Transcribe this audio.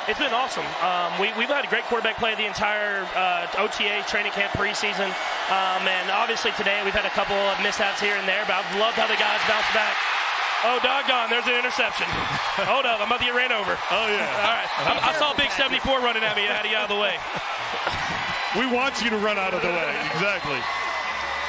It's been awesome. We've had a great quarterback play the entire OTA, training camp, preseason. And obviously today we've had a couple of mishaps here and there, but I've loved how the guys bounced back. Oh, doggone, there's an interception. Hold up, I'm about to get ran over. Oh, yeah. All right. I saw Big 74 running at me. I had to get out of the way. We want you to run out of the way. Exactly.